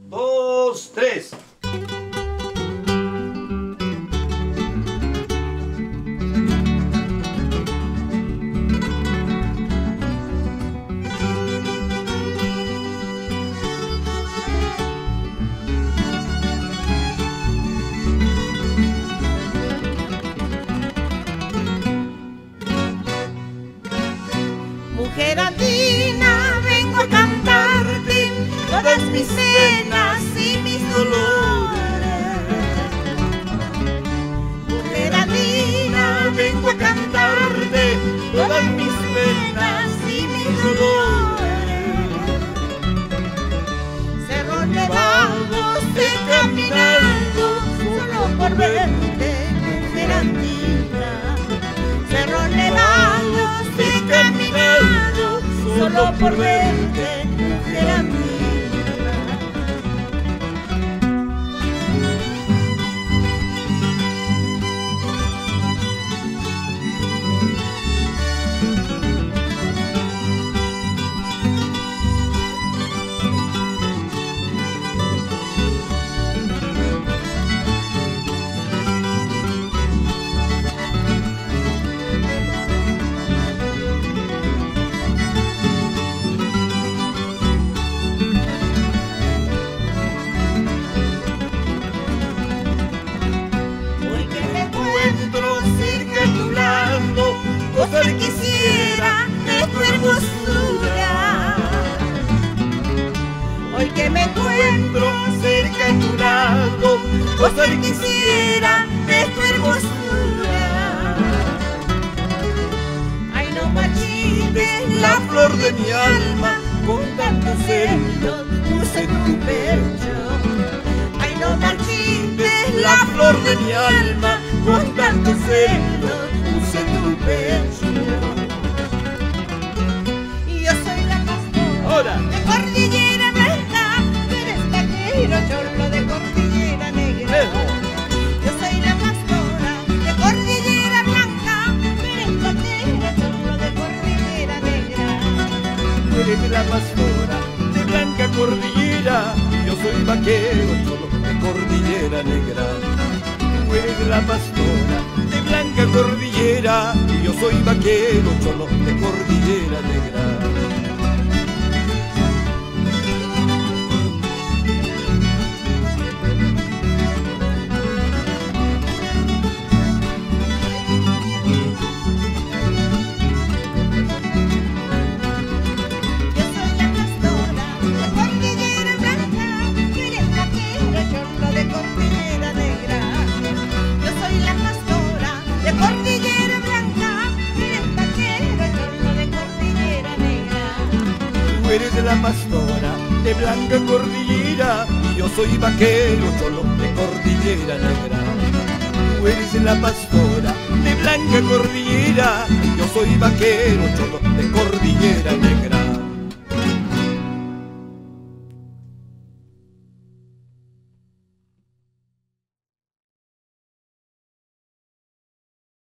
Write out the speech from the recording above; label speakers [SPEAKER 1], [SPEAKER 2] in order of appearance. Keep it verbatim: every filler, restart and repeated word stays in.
[SPEAKER 1] dos, tres.
[SPEAKER 2] Mujer andina, vengo a cantarte todas mis penas y mis dolores. Mujer andina, vengo a cantarte todas mis penas y mis dolores. Cerro Nevado, estoy caminando solo por verte, mujer andina. Cerro Nevado, estoy caminando solo por verte, mujer andina. Gozar quisiera de tu hermosura. Hoy que me encuentro cerca a tu lado, gozar quisiera de tu hermosura. Ay, no marchites la flor de mi alma, con tantos celos puse en tu pecho. Ay, no marchites la flor de mi alma, con tantos celos puse en tu pecho. Y yo soy la pastora
[SPEAKER 1] Ahora.
[SPEAKER 2] de Cordillera Blanca, tú eres vaquero, chorlo de Cordillera Negra.
[SPEAKER 1] Eso.
[SPEAKER 2] Yo soy la pastora de Cordillera Blanca, tú eres vaquero, chorlo de Cordillera Negra.
[SPEAKER 1] Tú eres la pastora de blanca cordillera, yo soy vaquero cholo de Cordillera Negra. Tú eres la pastora de blanca cordillera, y yo soy vaquero cholo de Cordillera Negra. Tú eres la pastora de blanca cordillera, y yo soy vaquero cholo de Cordillera Negra. Tú eres la pastora de blanca cordillera, y yo soy vaquero cholo de Cordillera Negra.